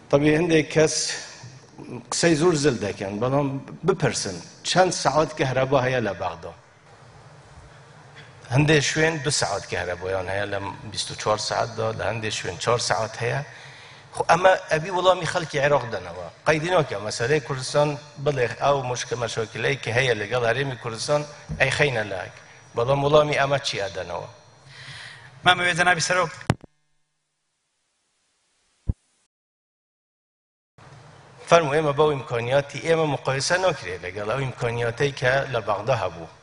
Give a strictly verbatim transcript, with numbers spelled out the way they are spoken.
طبعا هندێک کەس قسەی زۆر زل دەکەن بەڵام بپرسن چەند سەعات کەهرەبا هەیە لە بەغدا هەندێک شوێن دو سەعات کەهرەبایان هەیە لە بیست و چوار سەعاتدا لە هەندێک شوێن چوار سەعات هەیە خو ئەمە ئەبی وەڵامی خەڵکی عێراق دەنەوە قەیدی ناکە مەسەلەی کوردستان بڵێ ئەو مشکل مەشاکلەی کە هەیە لەگەڵ هەرێمی کوردستان ئەی خەینە لاک بەڵام وەڵامی ئەمە چی ئەدەنەوە مامەوێت جەنابی سەرۆک فەرموو ئێمە بەو ئیمکانیاتی ئێمە مقایسە ناکرێت لەگەڵ ئەو ئیمکانیاتەی کە لە بەغدا هەبوو